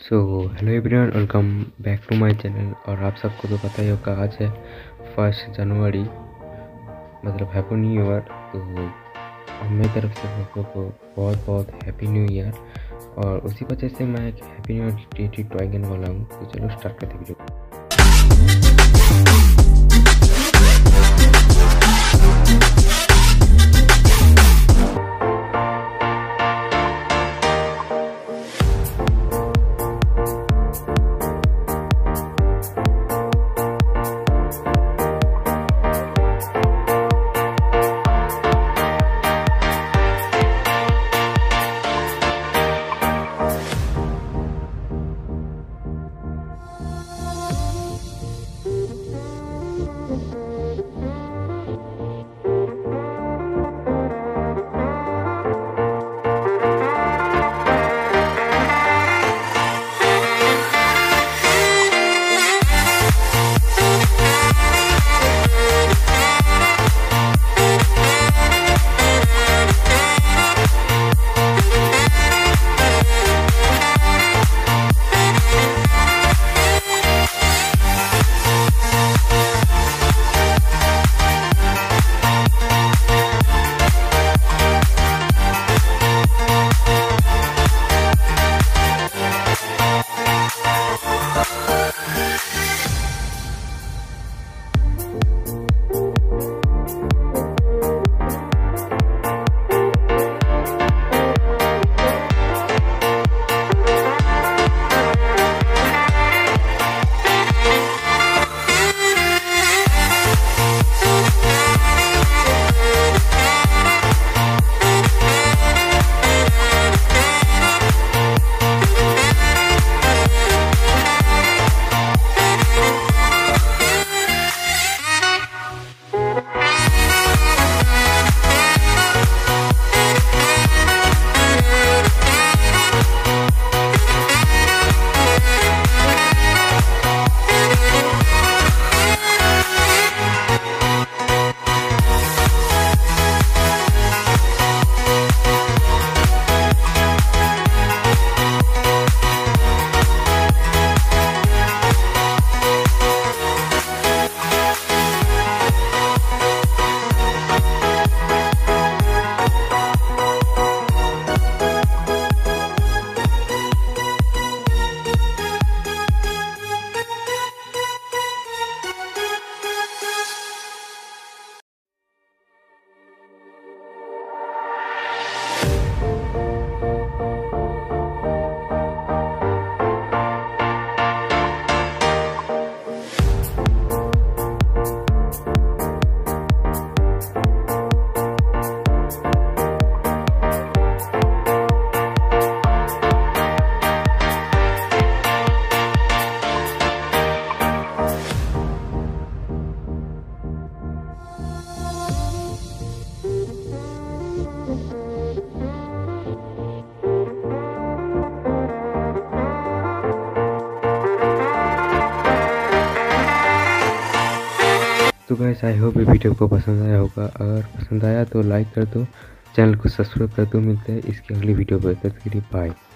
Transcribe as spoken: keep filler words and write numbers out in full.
So hello everyone, welcome back to my channel. और आप सबको तो पता ही होगा आज है फर्स्ट जनवरी, मतलब हैप्पी न्यू ईयर। तो मेरी तरफ से आप लोग को बहुत बहुत हैप्पी न्यू ईयर। और उसी वजह से मैं एक happy new year T toy gun वाला हूँ। तो चलो स्टार्ट करते वीडियो। तो गाइस, आई होप ये वीडियो को पसंद आया होगा। अगर पसंद आया तो लाइक कर दो, चैनल को सब्सक्राइब कर दो। मिलते हैं इसकी अगली वीडियो पर, तब तक के लिए बाय।